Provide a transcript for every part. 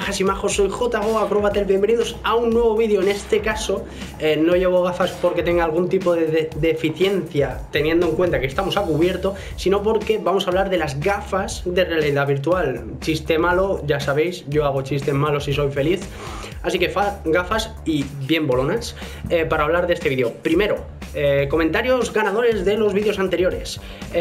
majas y majos, soy JGO Acrobater, bienvenidos a un nuevo vídeo. En este caso no llevo gafas porque tenga algún tipo de deficiencia, teniendo en cuenta que estamos a cubierto, sino porque vamos a hablar de las gafas de realidad virtual. Chiste malo, ya sabéis, yo hago chistes malos y soy feliz. Así que gafas y bien bolonas para hablar de este vídeo. Primero, comentarios ganadores de los vídeos anteriores.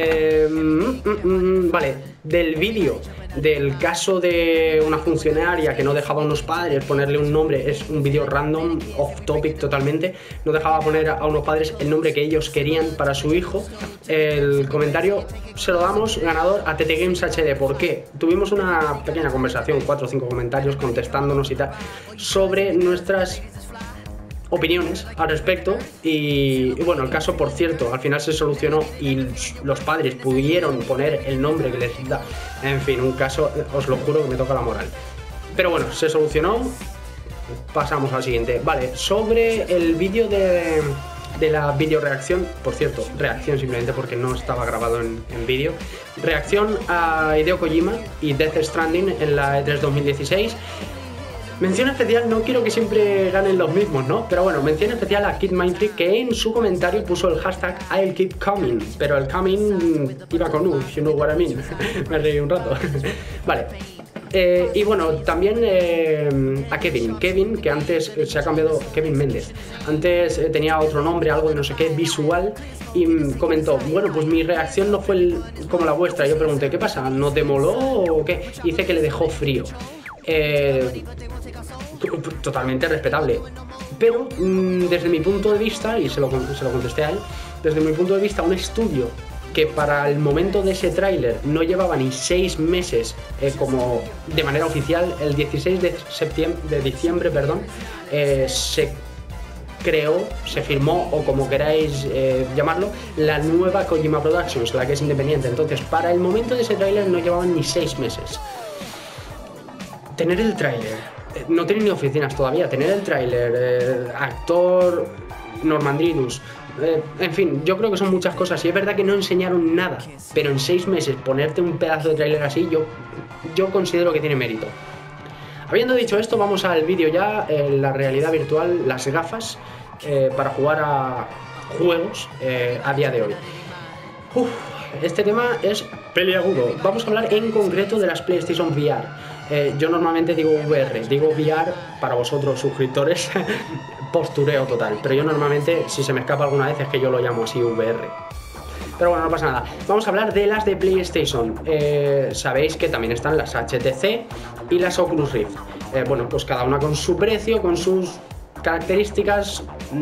Vale, del vídeo del caso de una funcionaria que no dejaba a unos padres ponerle un nombre, es un vídeo random, off topic totalmente, no dejaba poner a unos padres el nombre que ellos querían para su hijo. El comentario se lo damos ganador a TT Games HD. ¿Por qué? Tuvimos una pequeña conversación, 4 o 5 comentarios contestándonos y tal, sobre nuestras opiniones al respecto y bueno, el caso, por cierto, al final se solucionó y los padres pudieron poner el nombre que les da. En fin, un caso, os lo juro que me toca la moral. Pero bueno, se solucionó. Pasamos al siguiente. Vale, sobre el vídeo de la video reacción, por cierto, reacción simplemente porque no estaba grabado en vídeo. Reacción a Hideo Kojima y Death Stranding en la E3 2016. Mención especial, no quiero que siempre ganen los mismos, ¿no? Pero bueno, mención especial a Kid Mindfreak, que en su comentario puso el hashtag I'll keep coming, pero el coming iba con U, if you know what I mean. Me reí un rato. Vale. Y bueno, también a Kevin, que antes se ha cambiado, Kevin Méndez, antes tenía otro nombre, algo de no sé qué, visual, y comentó, bueno, pues mi reacción no fue como la vuestra. Yo pregunté, ¿qué pasa? ¿No te moló o qué? Y dice que le dejó frío. Totalmente respetable, pero desde mi punto de vista, y se lo contesté a él, desde mi punto de vista, un estudio que para el momento de ese tráiler no llevaba ni 6 meses como de manera oficial, el 16 de diciembre, perdón, se creó, se firmó, o como queráis llamarlo, la nueva Kojima Productions, la que es independiente. Entonces, para el momento de ese tráiler no llevaban ni 6 meses. Tener el tráiler, no tener ni oficinas todavía, tener el tráiler, actor Normandrinus, en fin, yo creo que son muchas cosas y es verdad que no enseñaron nada, pero en 6 meses ponerte un pedazo de tráiler así, yo considero que tiene mérito. Habiendo dicho esto, vamos al vídeo ya, la realidad virtual, las gafas para jugar a juegos a día de hoy. Este tema es peliagudo. Vamos a hablar en concreto de las PlayStation VR. Yo normalmente digo VR, digo VR para vosotros suscriptores, postureo total, pero yo normalmente, si se me escapa alguna vez, es que yo lo llamo así VR. Pero bueno, no pasa nada. Vamos a hablar de las de PlayStation. Sabéis que también están las HTC y las Oculus Rift. Bueno, pues cada una con su precio, con sus características.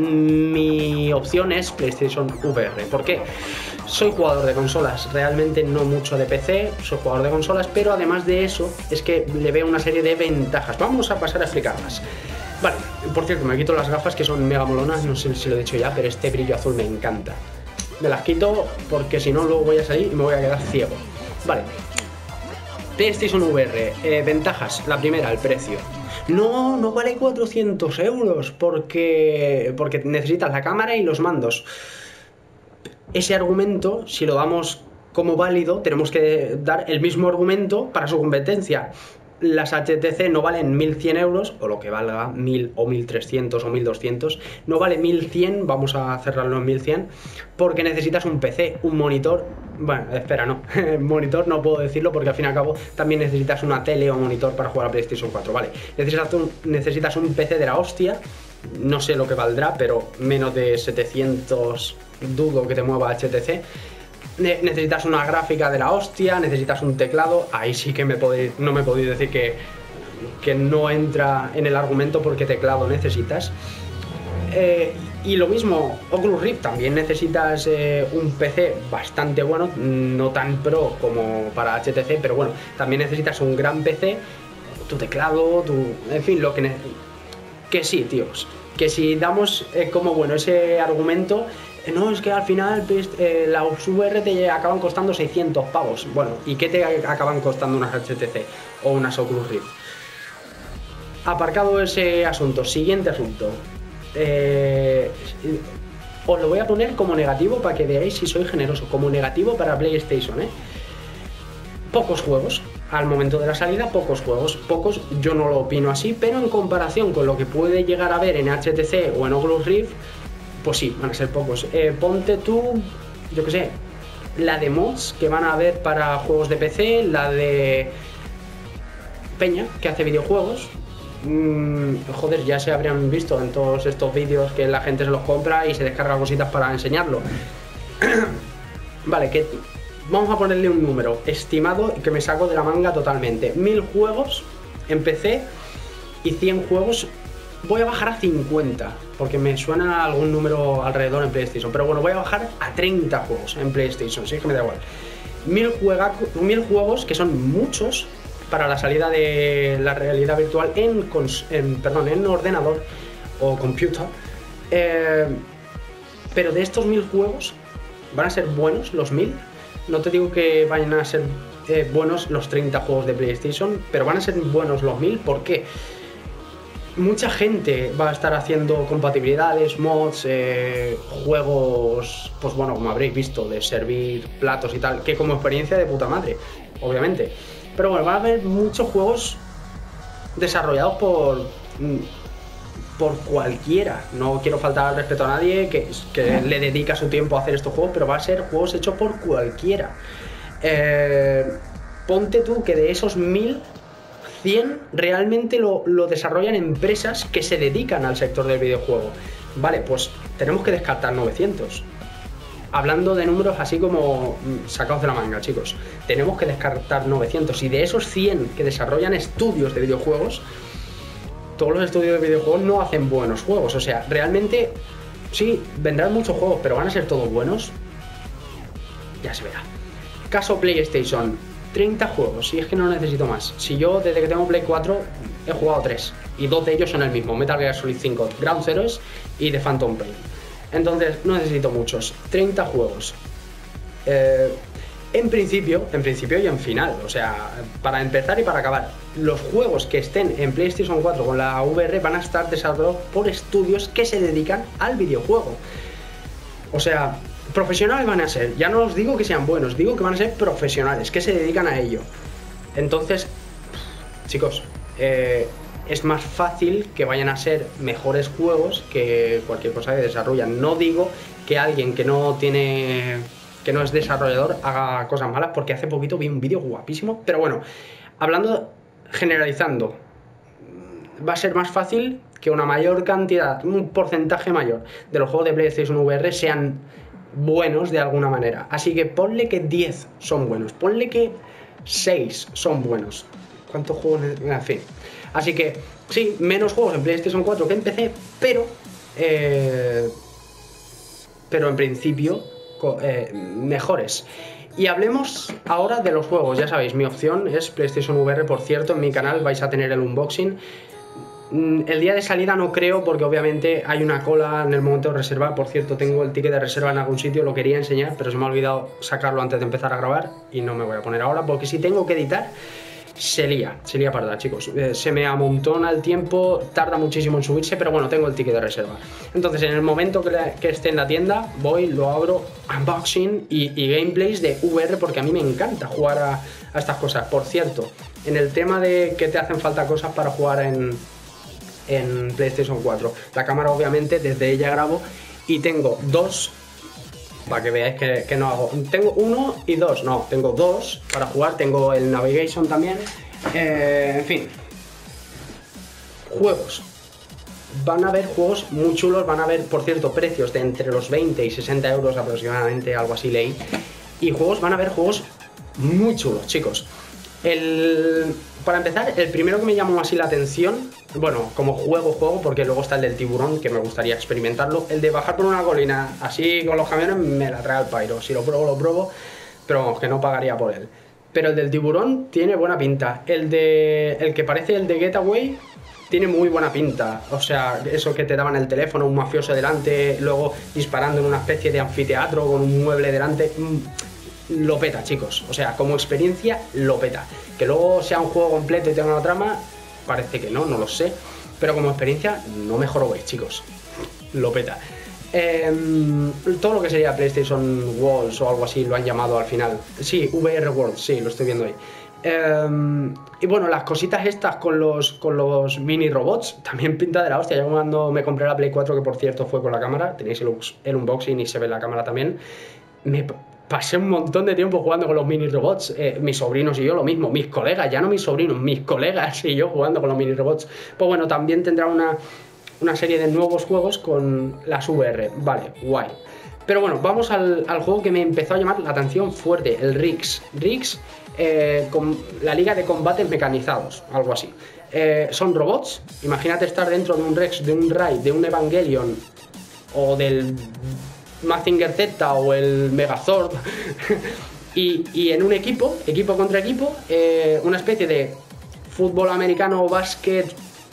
Mi opción es PlayStation VR. ¿Por qué? Soy jugador de consolas, realmente no mucho de PC, soy jugador de consolas, pero además de eso es que le veo una serie de ventajas. Vamos a pasar a explicarlas. Vale, por cierto, me quito las gafas que son mega molonas, no sé si lo he dicho ya, pero este brillo azul me encanta. Me las quito porque si no luego voy a salir y me voy a quedar ciego. Vale, PlayStation VR, ventajas. La primera, el precio. No vale 400 euros porque necesitas la cámara y los mandos. Ese argumento, si lo damos como válido, tenemos que dar el mismo argumento para su competencia. Las HTC no valen 1100 euros, o lo que valga, 1000 o 1300 o 1200, no vale 1100, vamos a cerrarlo en 1100, porque necesitas un PC, un monitor. Bueno, espera, no, monitor no puedo decirlo porque al fin y al cabo también necesitas una tele o monitor para jugar a PlayStation 4, vale. Necesitas un PC de la hostia, no sé lo que valdrá, pero menos de 700 dudo que te mueva HTC. Necesitas una gráfica de la hostia, necesitas un teclado. Ahí sí que no me podéis decir que no entra en el argumento porque teclado necesitas. Y lo mismo, Oculus Rift, también necesitas un PC bastante bueno, no tan pro como para HTC, pero bueno, también necesitas un gran PC, tu teclado, en fin, lo que sí, tíos, que si damos como bueno ese argumento, no, es que al final las VR te acaban costando 600 pavos. Bueno, ¿y qué te acaban costando unas HTC o unas Oculus Rift? Aparcado ese asunto, siguiente asunto. Os lo voy a poner como negativo para que veáis si soy generoso. Como negativo para PlayStation, pocos juegos. al momento de la salida, pocos juegos. Pocos, yo no lo opino así, pero en comparación con lo que puede llegar a ver en HTC o en Oculus Rift, pues sí, van a ser pocos. Ponte tú, yo qué sé, la de mods que van a haber para juegos de PC, la de Peña, que hace videojuegos. Joder, ya se habrían visto en todos estos vídeos que la gente se los compra y se descarga cositas para enseñarlo. Vale, que vamos a ponerle un número estimado que me saco de la manga totalmente. 1000 juegos en PC y 100 juegos. Voy a bajar a 50 porque me suena algún número alrededor en PlayStation, pero bueno, voy a bajar a 30 juegos en PlayStation, sí, es que me da igual. 1000 juegos, que son muchos para la salida de la realidad virtual en ordenador o computer. Pero de estos 1000 juegos, ¿van a ser buenos los 1000? No te digo que vayan a ser buenos los 30 juegos de PlayStation, pero van a ser buenos los 1000. ¿Por qué? Mucha gente va a estar haciendo compatibilidades, mods, juegos, pues bueno, como habréis visto, de servir platos y tal, que como experiencia de puta madre, obviamente. Pero bueno, van a haber muchos juegos desarrollados por cualquiera. No quiero faltar al respeto a nadie que le dedica su tiempo a hacer estos juegos, pero va a ser juegos hechos por cualquiera. Ponte tú que de esos 1000, 100 realmente lo desarrollan empresas que se dedican al sector del videojuego. Vale, pues tenemos que descartar 900. Hablando de números así como sacados de la manga, chicos, tenemos que descartar 900. Y de esos 100 que desarrollan estudios de videojuegos, todos los estudios de videojuegos no hacen buenos juegos. O sea, realmente sí, vendrán muchos juegos, pero ¿van a ser todos buenos? Ya se verá. Caso PlayStation, 30 juegos, y es que no necesito más. Si yo desde que tengo Play 4 he jugado 3, y 2 de ellos son el mismo, Metal Gear Solid 5, Ground Zeroes y The Phantom Pain. Entonces no necesito muchos, 30 juegos. En principio y en final, o sea, para empezar y para acabar, los juegos que estén en PlayStation 4 con la VR van a estar desarrollados por estudios que se dedican al videojuego. O sea, profesionales van a ser, ya no os digo que sean buenos, digo que van a ser profesionales, que se dedican a ello. Entonces, chicos, es más fácil que vayan a ser mejores juegos que cualquier cosa que desarrollan. No digo que alguien que no es desarrollador haga cosas malas, porque hace poquito vi un vídeo guapísimo, pero bueno, generalizando, va a ser más fácil que una mayor cantidad, un porcentaje mayor de los juegos de PlayStation VR sean buenos de alguna manera. Así que ponle que 10 son buenos, ponle que 6 son buenos. ¿Cuántos juegos? En fin. Así que sí, menos juegos en PlayStation 4 que en PC, pero en principio mejores. Y hablemos ahora de los juegos. Ya sabéis, mi opción es PlayStation VR. Por cierto, en mi canal vais a tener el unboxing. El día de salida no creo, porque obviamente hay una cola en el momento de reservar. Por cierto, tengo el ticket de reserva en algún sitio, lo quería enseñar, pero se me ha olvidado sacarlo antes de empezar a grabar y no me voy a poner ahora, porque si tengo que editar se lía parda, chicos. Se me amontona el tiempo, tarda muchísimo en subirse, pero bueno, tengo el ticket de reserva. Entonces, en el momento que esté en la tienda, voy, lo abro, unboxing y gameplays de VR, porque a mí me encanta jugar a estas cosas. Por cierto, en el tema de que te hacen falta cosas para jugar en PlayStation 4, la cámara obviamente desde ella grabo, y tengo dos, para que veáis que no hago, tengo uno y dos, no, tengo dos para jugar, tengo el Navigation también, en fin, juegos. Van a haber juegos muy chulos, van a haber, por cierto, precios de entre los 20 y 60 euros aproximadamente, algo así leí, y van a haber juegos muy chulos, chicos. Para empezar, el primero que me llamó así la atención, bueno, como juego, porque luego está el del tiburón, que me gustaría experimentarlo. El de bajar por una colina así con los camiones me la trae al pairo. Si lo pruebo, pero vamos, que no pagaría por él. Pero el del tiburón tiene buena pinta. El que parece el de Getaway tiene muy buena pinta. O sea, eso que te daban el teléfono, un mafioso delante, luego disparando en una especie de anfiteatro con un mueble delante. Lo peta, chicos, o sea, como experiencia lo peta. Que luego sea un juego completo y tenga una trama, parece que no lo sé, pero como experiencia no me jorobéis, chicos, lo peta. Todo lo que sería PlayStation Worlds o algo así lo han llamado al final. Sí, VR Worlds, sí, lo estoy viendo ahí. Y bueno, las cositas estas con los mini robots también pinta de la hostia. Ya cuando me compré la Play 4, que por cierto fue con la cámara, tenéis el unboxing y se ve la cámara también, me pasé un montón de tiempo jugando con los mini robots. Mis sobrinos y yo lo mismo, mis colegas, ya no mis sobrinos, mis colegas y yo jugando con los mini robots. Pues bueno, también tendrá una serie de nuevos juegos con las VR. Vale, guay. Pero bueno, vamos al juego que me empezó a llamar la atención fuerte, el Riggs. Riggs, con la liga de combates mecanizados, algo así. Son robots, imagínate estar dentro de un Rex, de un Rai, de un Evangelion o del Mazinger Z o el Megazord y en un equipo contra equipo, una especie de fútbol americano o básquet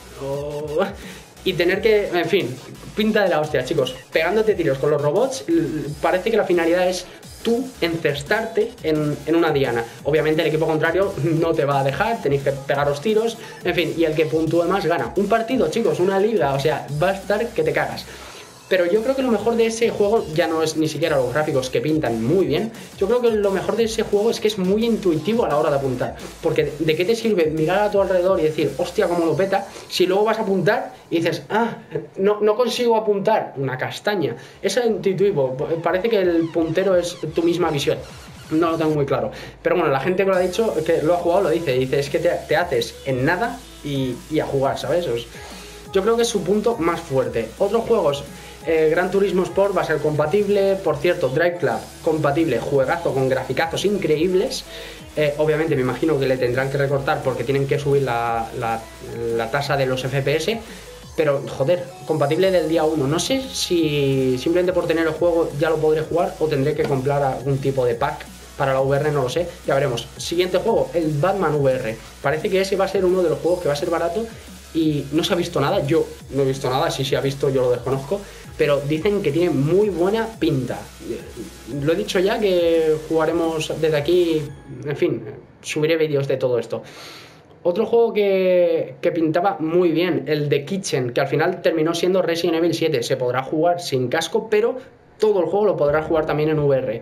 y tener que, en fin, pinta de la hostia, chicos, pegándote tiros con los robots. Parece que la finalidad es tú encestarte en una diana. Obviamente el equipo contrario no te va a dejar, tenéis que pegaros tiros, en fin, y el que puntúe más gana. Un partido, chicos, una liga, o sea, va a estar que te cagas. Pero yo creo que lo mejor de ese juego ya no es ni siquiera los gráficos, que pintan muy bien. Yo creo que lo mejor de ese juego es que es muy intuitivo a la hora de apuntar. Porque ¿de qué te sirve mirar a tu alrededor y decir, hostia, cómo lo peta? Si luego vas a apuntar y dices, no consigo apuntar, una castaña. Es intuitivo, parece que el puntero es tu misma visión. No lo tengo muy claro. Pero bueno, la gente que lo ha dicho, que lo ha jugado, lo dice. Dice, es que te haces en nada y a jugar, ¿sabes? Yo creo que es su punto más fuerte. Otros juegos... Gran Turismo Sport va a ser compatible. Por cierto, Drive Club compatible, juegazo con graficazos increíbles. Obviamente me imagino que le tendrán que recortar porque tienen que subir la tasa de los FPS. Pero joder, compatible del día 1. No sé si simplemente por tener el juego ya lo podré jugar o tendré que comprar algún tipo de pack para la VR, no lo sé, ya veremos. Siguiente juego, el Batman VR. Parece que ese va a ser uno de los juegos que va a ser barato y no se ha visto nada. Yo no he visto nada, si se ha visto yo lo desconozco, pero dicen que tiene muy buena pinta. Lo he dicho ya, que jugaremos desde aquí, en fin, subiré vídeos de todo esto. Otro juego que pintaba muy bien, el The Kitchen, que al final terminó siendo Resident Evil 7. Se podrá jugar sin casco, pero todo el juego lo podrás jugar también en VR.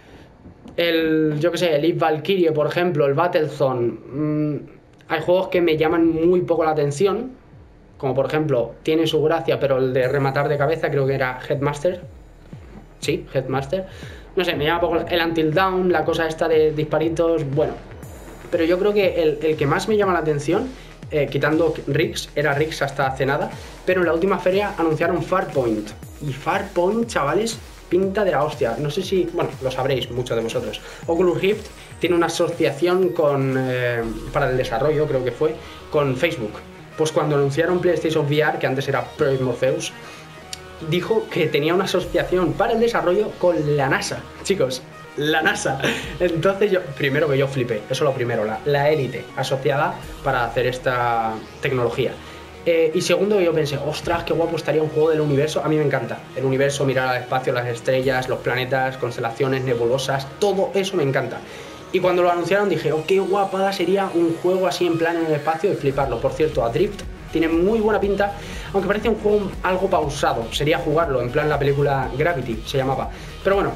Yo que sé, el Eve Valkyrie, por ejemplo, el Battlezone. Hay juegos que me llaman muy poco la atención, como por ejemplo, tiene su gracia, pero el de rematar de cabeza, creo que era Headmaster. Sí, Headmaster. No sé, me llama poco el Until Dawn, la cosa esta de disparitos, bueno. Pero yo creo que el que más me llama la atención, quitando Riggs, era Riggs hasta hace nada, pero en la última feria anunciaron Farpoint. Y Farpoint, chavales, pinta de la hostia. No sé si, bueno, lo sabréis muchos de vosotros. Oculus Rift tiene una asociación para el desarrollo, creo que fue, con Facebook. Pues cuando anunciaron PlayStation VR, que antes era Project Morpheus, dijo que tenía una asociación para el desarrollo con la NASA. Chicos, la NASA. Entonces primero que yo flipé, eso es lo primero, la élite asociada para hacer esta tecnología. Y segundo, yo pensé, ostras, qué guapo estaría un juego del universo. A mí me encanta el universo, mirar al espacio, las estrellas, los planetas, constelaciones, nebulosas, todo eso me encanta. Y cuando lo anunciaron dije, oh, qué guapada sería un juego así en plan en el espacio y fliparlo. Por cierto, Adrift tiene muy buena pinta, aunque parece un juego algo pausado. Sería jugarlo, en plan la película Gravity se llamaba. Pero bueno,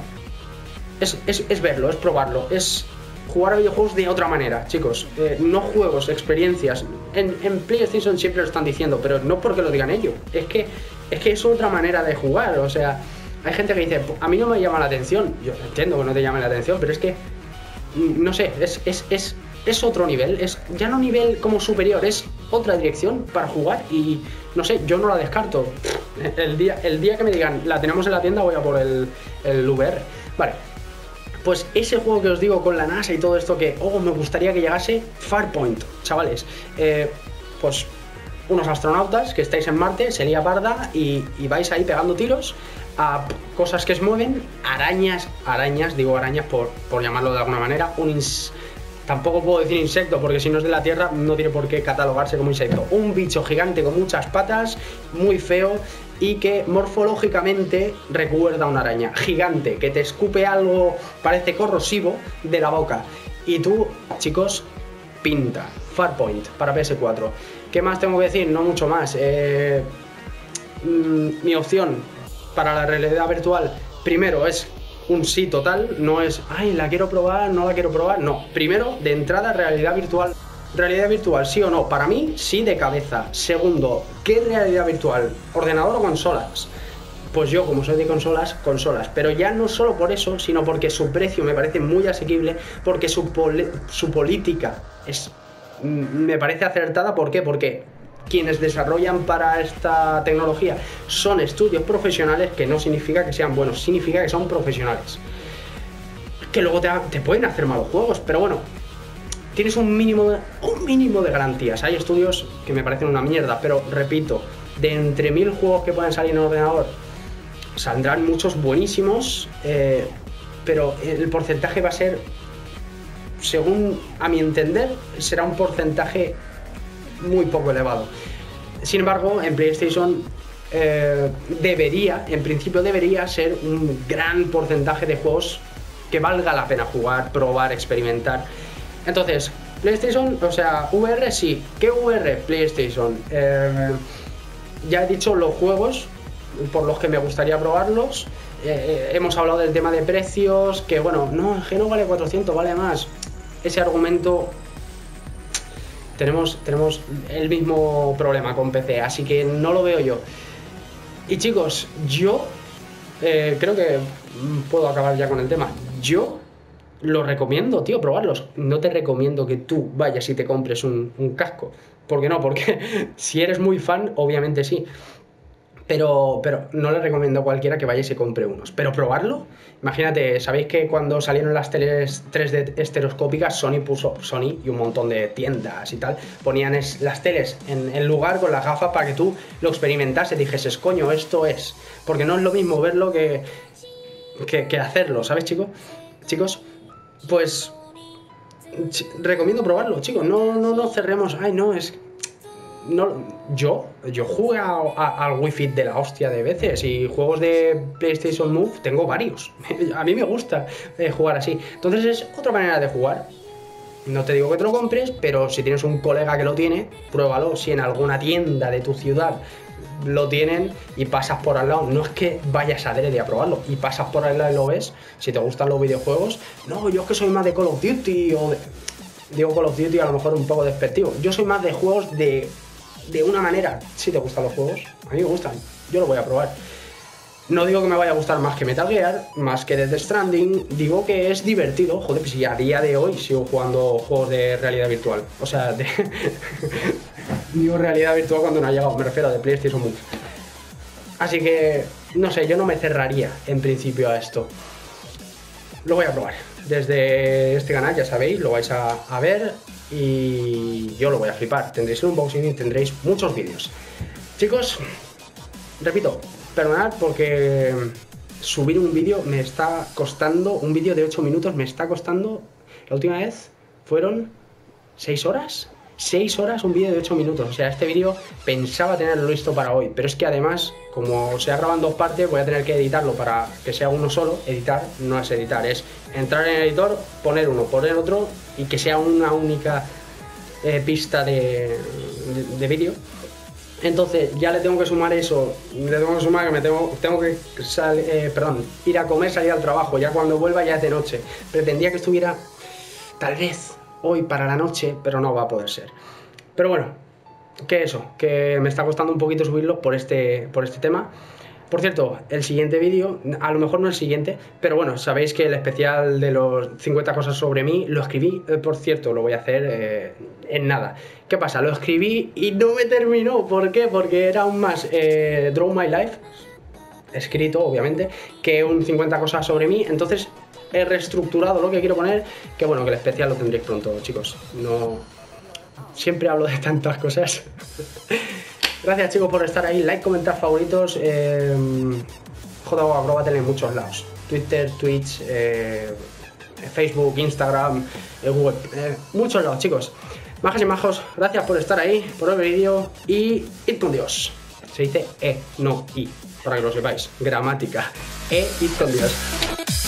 es verlo, es probarlo, es jugar a videojuegos de otra manera, chicos. No juegos, experiencias. En PlayStation siempre lo están diciendo, pero no porque lo digan ellos. Es que es otra manera de jugar. O sea, hay gente que dice, a mí no me llama la atención. Yo entiendo que no te llame la atención, pero es que no sé, es otro nivel, es ya no nivel como superior, es otra dirección para jugar y no sé, yo no la descarto. El día que me digan, la tenemos en la tienda, voy a por el VR. Vale, pues ese juego que os digo con la NASA y todo esto que, me gustaría que llegase, Farpoint, chavales. Pues unos astronautas que estáis en Marte, se lía parda y vais ahí pegando tiros a cosas que se mueven, arañas, digo arañas por llamarlo de alguna manera, tampoco puedo decir insecto porque si no es de la Tierra no tiene por qué catalogarse como insecto, un bicho gigante con muchas patas, muy feo y que morfológicamente recuerda a una araña, gigante, que te escupe algo, parece corrosivo, de la boca. Y tú, chicos, pinta. Farpoint para PS4. ¿Qué más tengo que decir? No mucho más. Mi opción para la realidad virtual, primero es un sí total, no es, ay, la quiero probar, no la quiero probar, no. Primero, de entrada, realidad virtual. Realidad virtual, sí o no, para mí, sí de cabeza. Segundo, ¿qué realidad virtual? ¿Ordenador o consolas? Pues yo, como soy de consolas, consolas. Pero ya no solo por eso, sino porque su precio me parece muy asequible, porque su política me parece acertada. ¿Por qué? Porque quienes desarrollan para esta tecnología son estudios profesionales, que no significa que sean buenos, significa que son profesionales. Que luego te pueden hacer malos juegos, pero bueno, tienes un mínimo de garantías. Hay estudios que me parecen una mierda, pero repito, de entre 1000 juegos que pueden salir en ordenador, saldrán muchos buenísimos, pero el porcentaje va a ser, según a mi entender, será un porcentaje muy poco elevado. Sin embargo, en PlayStation en principio debería ser un gran porcentaje de juegos que valga la pena jugar, probar, experimentar. Entonces, PlayStation, o sea, VR sí. ¿Qué VR? PlayStation. Ya he dicho los juegos por los que me gustaría probarlos. Hemos hablado del tema de precios, que bueno, no, que no vale 400, vale más. Ese argumento, tenemos el mismo problema con PC, así que no lo veo yo. Y chicos, yo creo que puedo acabar ya con el tema. Yo lo recomiendo, tío, probarlos. No te recomiendo que tú vayas y te compres un casco. ¿Por qué no? Porque si eres muy fan, obviamente sí. Pero no le recomiendo a cualquiera que vaya y se compre unos. Pero probarlo, imagínate, ¿sabéis que cuando salieron las teles 3D estereoscópicas, Sony y un montón de tiendas y tal, ponían las teles en el lugar con las gafas para que tú lo experimentases, dijeses, coño, esto es? Porque no es lo mismo verlo que hacerlo, ¿sabes, chicos? Pues recomiendo probarlo, chicos. No cerremos. Ay, no, es... No, yo jugué al Wii Fit de la hostia de veces, y juegos de PlayStation Move tengo varios. A mí me gusta jugar así. Entonces es otra manera de jugar. No te digo que te lo compres, pero si tienes un colega que lo tiene, pruébalo. Si en alguna tienda de tu ciudad lo tienen y pasas por al lado, no es que vayas adrede a probarlo, y pasas por al lado y lo ves, si te gustan los videojuegos. No, yo es que soy más de Call of Duty, digo Call of Duty a lo mejor un poco despectivo. Yo soy más de juegos de una manera. Si te gustan los juegos, a mí me gustan, yo lo voy a probar. No digo que me vaya a gustar más que Metal Gear, más que Death Stranding, digo que es divertido. Joder, pues si a día de hoy sigo jugando juegos de realidad virtual, o sea, digo realidad virtual cuando no ha llegado, me refiero a de PlayStation Move. Así que, no sé, yo no me cerraría en principio a esto. Lo voy a probar. Desde este canal, ya sabéis, lo vais a ver y yo lo voy a flipar. Tendréis el unboxing y tendréis muchos vídeos. Chicos, repito, perdonad porque subir un vídeo me está costando, un vídeo de 8 minutos me está costando, la última vez fueron 6 horas. 6 horas un vídeo de 8 minutos, o sea, este vídeo pensaba tenerlo listo para hoy, pero es que además, como se ha grabado en 2 partes, voy a tener que editarlo para que sea uno solo. Editar no es editar, es entrar en el editor, poner uno, poner otro y que sea una única pista de vídeo. Entonces ya le tengo que sumar eso, le tengo que sumar que tengo que ir a comer, salir al trabajo, ya cuando vuelva ya es de noche. Pretendía que estuviera tal vez hoy para la noche, pero no va a poder ser. Pero bueno, que me está costando un poquito subirlo por este tema. Por cierto, el siguiente vídeo, a lo mejor no el siguiente, pero bueno, sabéis que el especial de los 50 cosas sobre mí lo escribí, por cierto, lo voy a hacer en nada. ¿Qué pasa? Lo escribí y no me terminó. ¿Por qué? Porque era aún más Draw My Life, escrito obviamente, que un 50 cosas sobre mí. Entonces he reestructurado lo que quiero poner, que bueno, que el especial lo tendréis pronto, chicos. No, siempre hablo de tantas cosas. Gracias, chicos, por estar ahí. Like, comentar, favoritos. JO Acrobatel en muchos lados. Twitter, Twitch, Facebook, Instagram, Google, muchos lados, chicos. Majas y majos, gracias por estar ahí, por el vídeo, y id con Dios. Se dice no i, para que lo sepáis. Gramática. Id con Dios.